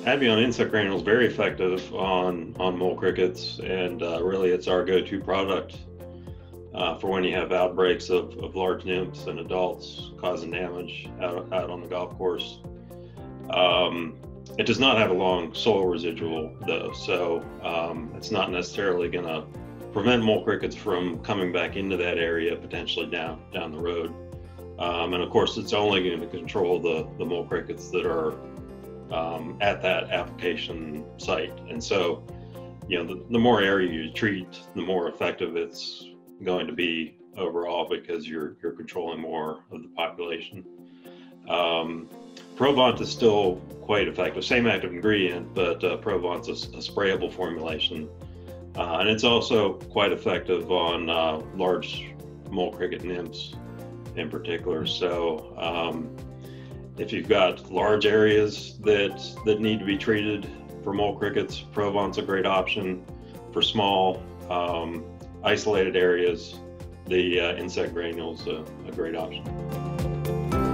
Avion insect granule is very effective on mole crickets, and really it's our go-to product for when you have outbreaks of large nymphs and adults causing damage out on the golf course. It does not have a long soil residual though, so it's not necessarily going to prevent mole crickets from coming back into that area potentially down the road. And of course, it's only going to control the mole crickets that are at that application site. And so, the more area you treat, the more effective it's going to be overall, because you're controlling more of the population. Provant is still quite effective, same active ingredient, but Provant's a sprayable formulation. And it's also quite effective on large mole cricket nymphs in particular. So if you've got large areas that need to be treated for mole crickets, Provant's a great option. For small isolated areas, the insect granule's a great option.